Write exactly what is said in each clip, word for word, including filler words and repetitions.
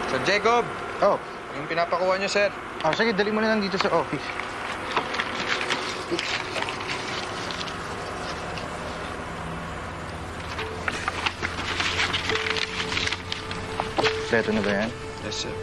Sir Jacob! Oh. Yung pinapakuha niyo, sir. Oh, sige, dali mo na lang dito sa office. Kompleto na ba yan? Yes, sir.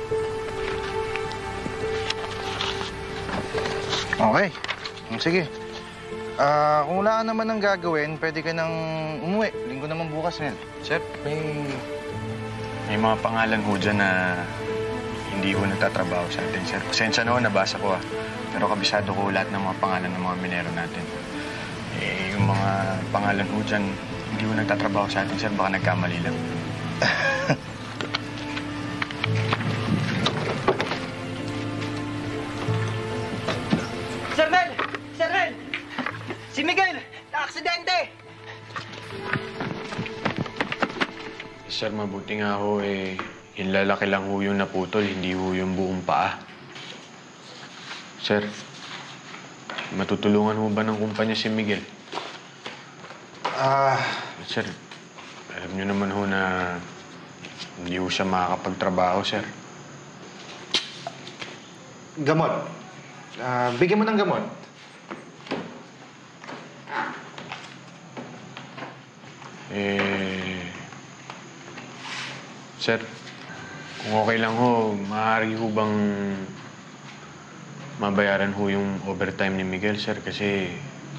Okay. Sige. Ah, uh, kung wala ka naman ng gagawin, pwede ka nang umuwi. Linggo naman bukas, Mel. Sir, may... May mga pangalan ho dyan na hindi ho nagtatrabaho sa atin, sir. Pasensya na ho, nabasa ko ah. Pero kabisado ko lahat ng mga pangalan ng mga minero natin. Eh, yung mga pangalan ho dyan, hindi ho nagtatrabaho sa atin, sir. Baka nagkamali lang. Sir Mel! Sir Mel! Si Miguel! Na-aksidente! Sir, mabuti nga ho eh, yung lalaki lang ho yung naputol, hindi ho yung buong paa. Sir, matutulungan ho ba ng kumpanya si Miguel? Ah... Uh... Sir, alam niyo naman ho na hindi ho siya makakapagtrabaho, sir. Gamot. Ah, uh, bigyan mo ng gamot. Eh... Sir, kung okay lang ho, maaari ho bang mabayaran ho yung overtime ni Miguel, sir? Kasi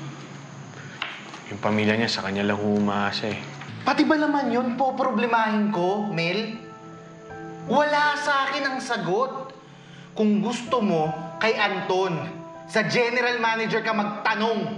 yung pamilya niya sa kanya lang ho umaasa eh. Pati ba naman yun poproblemahin ko, Mel? Wala sa akin ang sagot. Kung gusto mo, kay Anton, sa general manager ka magtanong.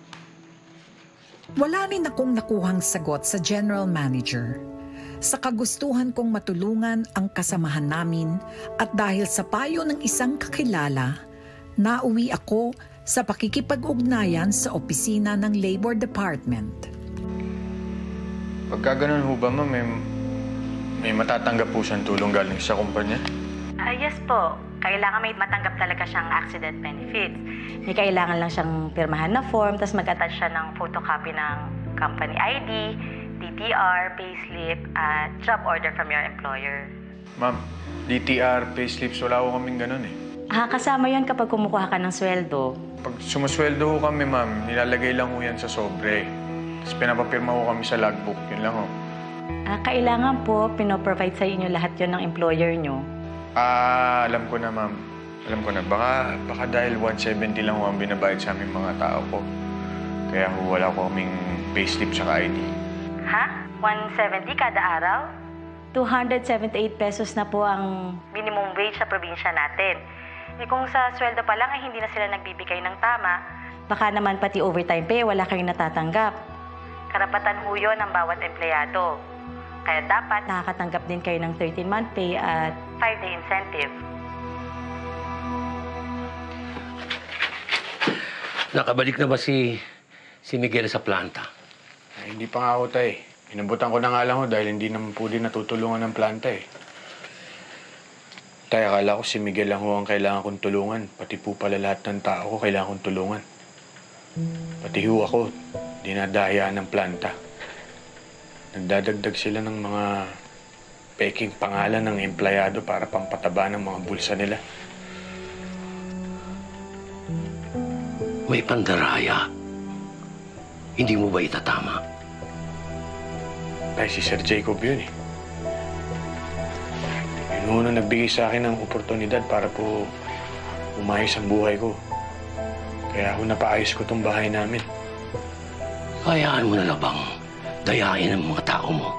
Wala rin akong nakuhang sagot sa general manager. Sa kagustuhan kong matulungan ang kasamahan namin at dahil sa payo ng isang kakilala, nauwi ako sa pakikipag-ugnayan sa opisina ng Labor Department. Pagka ganun ho ba, ma'am, may, may matatanggap po siyang tulong galing sa kumpanya? Uh, yes po. Kailangan may matanggap talaga siyang accident benefits. May kailangan lang siyang pirmahan na form, tapos mag-attach siya ng photocopy ng company I D, D T R, payslip, at job order from your employer. Ma'am, D T R, payslips, wala ko kaming ganun eh. Ah, kasama yun kapag kumukuha ka ng sweldo. Pag sumasweldo ho kami, ma'am, nilalagay lang ho yan sa sobre. Tapos pinapapirma ho kami sa logbook, yun lang ho. Ah, kailangan po, pinoprovide sa inyo lahat yun ng employer nyo. Ah, alam ko na, ma'am. Alam ko na. Baka, baka dahil one seventy lang ho ang binabayad sa aming mga tao ko. Kaya ho, wala ko kaming payslip sa I D. Ha? one seventy kada araw? two hundred seventy-eight pesos na po ang minimum wage sa probinsya natin. Eh kung sa sweldo pa lang ay hindi na sila nagbibigay ng tama, baka naman pati overtime pay wala kayong natatanggap. Karapatan ho yun ng bawat empleyado. Kaya dapat nakakatanggap din kayo ng thirteen month pay at five day incentive. Nakabalik na ba si, si Miguel sa planta? Ay, hindi pa nga ako, tay. Inabutan ko na nga lang ho dahil hindi naman po din natutulungan ng planta eh. Tay, akala ko si Miguel lang ho ang kailangan kong tulungan. Pati po pala lahat ng tao ko kailangan kong tulungan. Pati ho ako, dinadaya ng planta. Nagdadagdag sila ng mga peking pangalan ng empleyado para pampataba ng mga bulsa nila. May pandaraya. Hindi mo ba itatama? Ay, si Sir Jacob yun eh. Yun na nagbigay sa akin ng oportunidad para po umayos ang buhay ko. Kaya ako napaayos ko tong bahay namin. Hayaan mo na lang bang dayain ang mga tao mo?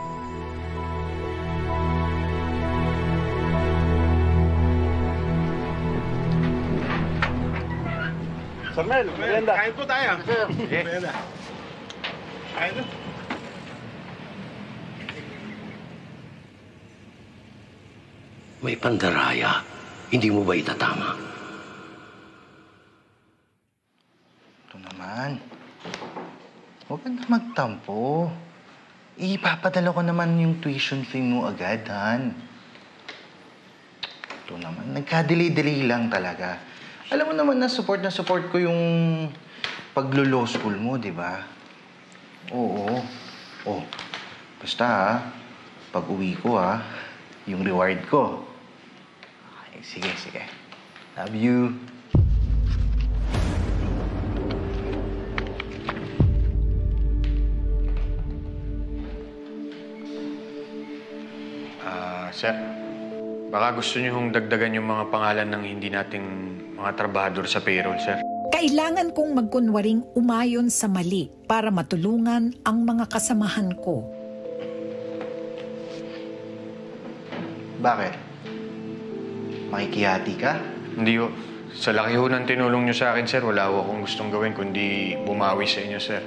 Sir Mel, merienda. Kain po tayo. Sir. Merienda. Kain po. May pandaraya. Hindi mo ba itatama? Ito naman. Huwag ka na magtampo. Ipapadala ko naman yung tuition fee mo agad, Han. Ito naman, nagka-delay-delay lang talaga. Alam mo naman na support na support ko yung paglo-law school mo, di ba? Oo. Oh, basta ha, pag uwi ko ha, yung reward ko, Sige, sige. Love you. Ah, sir. Baka gusto niyo hong dagdagan yung mga pangalan ng hindi nating mga trabahador sa payroll, sir. Kailangan kong magkunwaring umayon sa mali para matulungan ang mga kasamahan ko. Bakit? Makikihati ka? Hindi ho. Sa laki ho ng tinulong niyo sa akin, sir, wala ho akong gustong gawin kundi bumawi sa inyo, sir.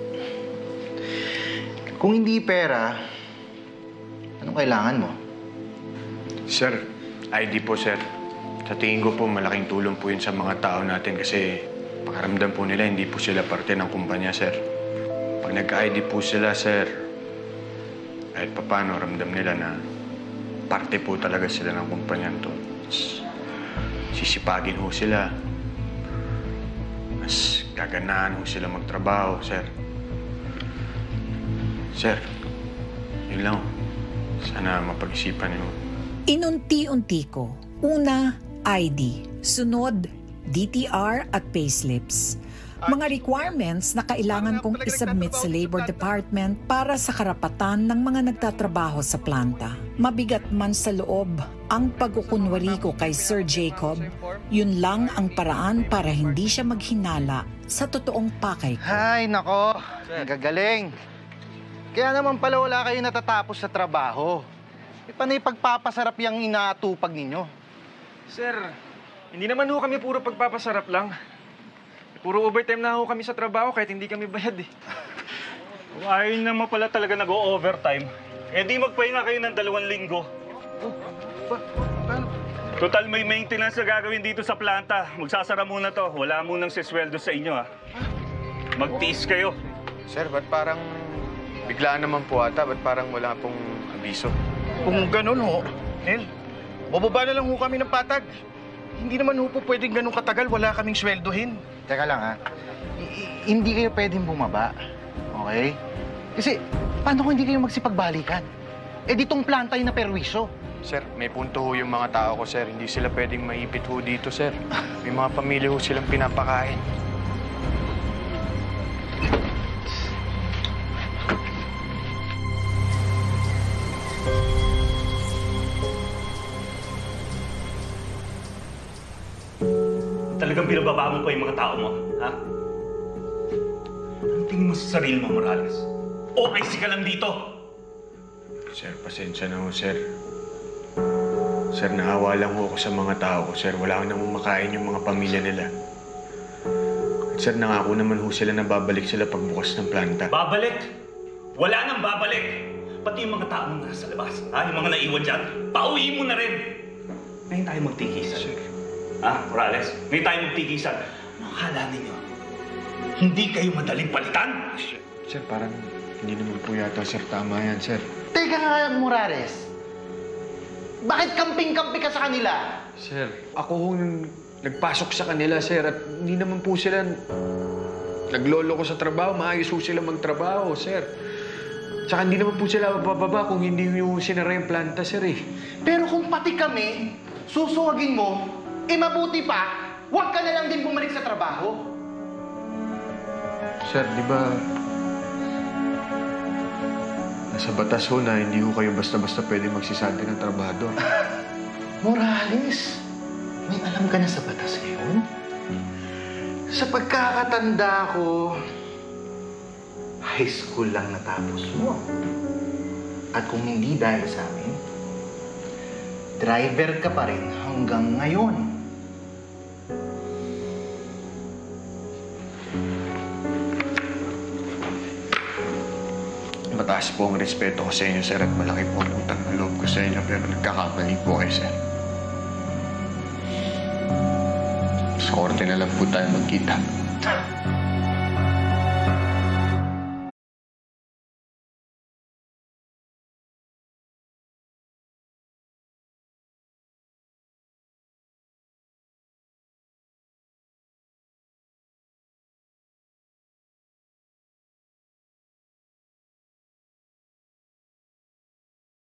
Kung hindi pera, anong kailangan mo? Sir, I D po, sir. Sa tingin ko po, malaking tulong po yun sa mga tao natin kasi pakaramdam po nila, hindi po sila parte ng kumpanya, sir. Pag nagka-I D po sila, sir, kahit papano, ramdam nila na parte po talaga sila ng kumpanya to. Sisipagin ho sila. Mas gaganahan ho sila magtrabaho, sir. Sir, yun lang. Sana mapag-isipan niyo. Inunti-unti ko. Una, I D. Sunod, D T R at payslips. Mga requirements na kailangan kong isubmit sa Labor Department para sa karapatan ng mga nagtatrabaho sa planta. Mabigat man sa loob ang pagkukunwari ko kay Sir Jacob, yun lang ang paraan para hindi siya maghinala sa totoong pakay ko. Ay, nako. Nagagaling. Kaya naman pala wala kayo natatapos sa trabaho. E paano ipagpapasarap yung inaatupag ninyo? Sir, hindi naman ho kami puro pagpapasarap lang. Puro overtime na ho kami sa trabaho kahit hindi kami bayad eh. Kung ayaw naman pala talaga nag-o-overtime, eh di magpahinga kayo ng dalawang linggo. Oh, pa paano? Total may maintenance na gagawin dito sa planta. Magsasara muna to. Wala munang sisweldo sa inyo ha. Magtiis kayo. Sir, ba't parang biglaan naman po ata? Ba't parang wala pong abiso? Kung ganun ho, Nel, bababa na lang ho kami ng patag. Hindi naman ho po pwedeng ganun katagal, wala kaming sweldohin. Teka lang ha, I- I- hindi kayo pwedeng bumaba, okay? Kasi paano kung hindi kayo magsipagbalikan? Eh ditong planta yung naperwisyo. Sir, may punto ho yung mga tao ko, sir. Hindi sila pwedeng maipit ho dito, sir. May mga pamilya ho silang pinapakain. Talagang binababa mo pa yung mga tao mo, ha? Anong tingin mo sa sarili mo, Morales? O I C ka lang dito? Sir, pasensya na ho, sir. Sir, naawa lang ho ako sa mga tao ko, sir. Wala ko namang makain yung mga pamilya nila. At sir, nangako naman ho sila na babalik sila pagbukas ng planta. Babalik? Wala nang babalik. Pati yung mga tao mo nasa labas, ha? Yung mga naiwan dyan, pauwi mo na rin. Ngayon tayo magtigisan. Sir. Ha, Morales? Ngayon tayo magtigisan. Ano akala ninyo? Hindi kayo madaling palitan? Sir, sir, parang hindi naman po yata, sir. Tama yan, sir. Teka nga, Morales. Bakit kamping-kampi ka sa kanila? Sir, ako ho nung nagpasok sa kanila, sir. At hindi naman po sila naglolo ko sa trabaho. Maayos ho sila magtrabaho, sir. Tsaka hindi naman po sila mabababa kung hindi nyo sinara yung planta, sir, eh. Pero kung pati kami, susuwagin mo, eh mabuti pa, huwag ka na lang din bumalik sa trabaho. Sir, di ba nasa batas ho na hindi ho kayo basta-basta pwede magsisante ng trabahador? Morales, may alam ka na sa batas ngayon? Sa pagkakatanda ko, high school lang natapos mo. At kung hindi dahil sa amin, driver ka pa rin hanggang ngayon. Mataas po ang respeto ko sa inyo, sir, at malaki po ang utang na loob ko sa inyo, pero nagkakamali po kayo, sir. Sa korte na lang po tayo magkita.